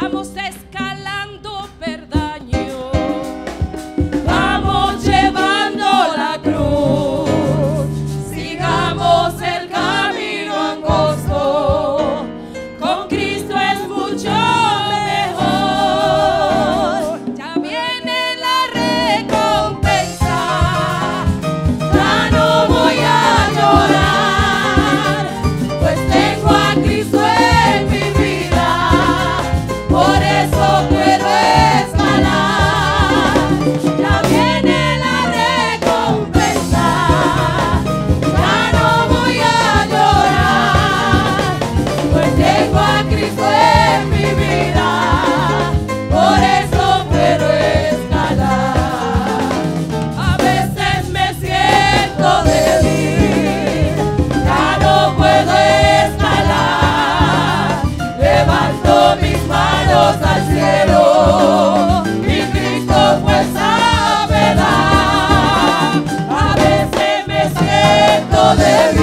Vamos escalando peldaño, vamos llevando la cruz, sigamos el camino angosto, con Cristo es mucho mejor. Ya viene la recompensa, ya no voy a llorar, pues tengo a Cristo en mi vida, por eso puedo escalar. Ya viene la recompensa, ya no voy a llorar, pues tengo a Cristo en mi vida, por eso puedo escalar. A veces me siento débil, ya no puedo escalar, levanto mis manos al cielo y Cristo fuerza me da. A veces me siento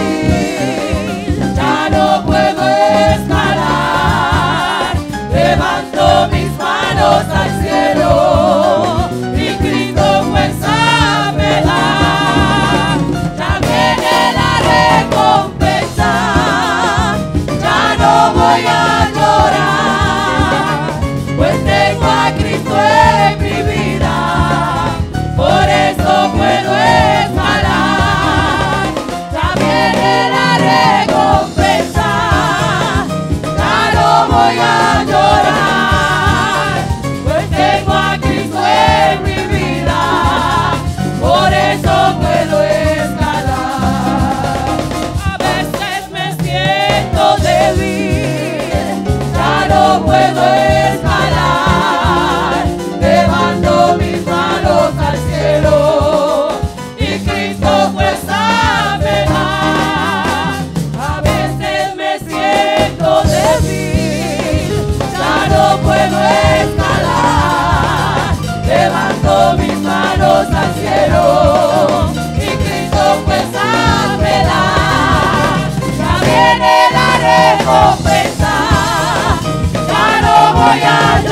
débil, ya no puedo escalar, levanto mis manos al cielo y Cristo fuerza me da. Ya viene la recompensa, ya no voy a llorar, pues tengo a Cristo en mi vida, por eso puedo escalar. Ya viene la recompensa, ya no voy a llorar, pues tengo a Cristo en mi vida, por eso puedo escalar. A veces me siento débil, ya no puedo escalar, levanto mis manos al cielo y Cristo fuerza me da. A veces me siento débil, ya no puedo escalar, levanto mis manos al cielo y Cristo fuerza me da. Ya viene la recompensa, ya no voy a